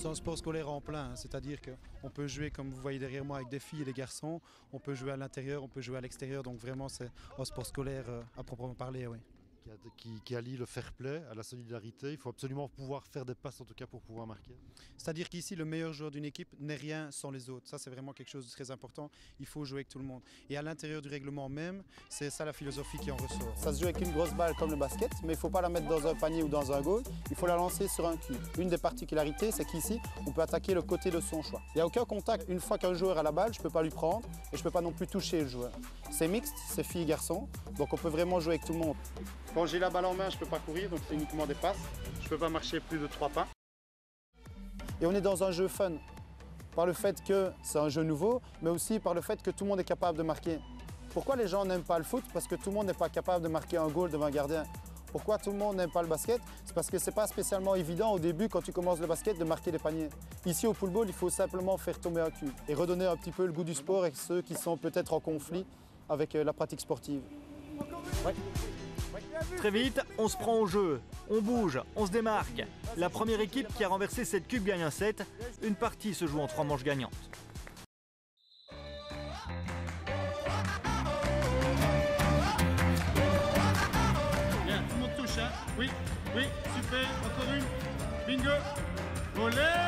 C'est un sport scolaire en plein, hein, c'est-à-dire qu'on peut jouer, comme vous voyez derrière moi, avec des filles et des garçons, on peut jouer à l'intérieur, on peut jouer à l'extérieur, donc vraiment c'est un sport scolaire à proprement parler, oui. Qui allie le fair play à la solidarité. Il faut absolument pouvoir faire des passes en tout cas pour pouvoir marquer. C'est-à-dire qu'ici, le meilleur joueur d'une équipe n'est rien sans les autres. Ça, c'est vraiment quelque chose de très important. Il faut jouer avec tout le monde. Et à l'intérieur du règlement même, c'est ça la philosophie qui en ressort. Ça se joue avec une grosse balle comme le basket, mais il ne faut pas la mettre dans un panier ou dans un goal. Il faut la lancer sur un cube. Une des particularités, c'est qu'ici, on peut attaquer le côté de son choix. Il n'y a aucun contact. Une fois qu'un joueur a la balle, je ne peux pas lui prendre et je ne peux pas non plus toucher le joueur. C'est mixte, c'est filles et garçons, donc on peut vraiment jouer avec tout le monde. Quand j'ai la balle en main, je ne peux pas courir, donc c'est uniquement des passes. Je ne peux pas marcher plus de 3 pas. Et on est dans un jeu fun, par le fait que c'est un jeu nouveau, mais aussi par le fait que tout le monde est capable de marquer. Pourquoi les gens n'aiment pas le foot? Parce que tout le monde n'est pas capable de marquer un goal devant un gardien. Pourquoi tout le monde n'aime pas le basket? C'est parce que ce n'est pas spécialement évident au début, quand tu commences le basket, de marquer des paniers. Ici au pool ball, il faut simplement faire tomber un cube et redonner un petit peu le goût du sport avec ceux qui sont peut-être en conflit avec la pratique sportive. Ouais. Très vite, on se prend au jeu, on bouge, on se démarque. La première équipe qui a renversé cette cube gagne un set. Une partie se joue en 3 manches gagnantes. Bien, tout le monde touche, hein? Oui, oui, super, encore une. Bingo. Olé!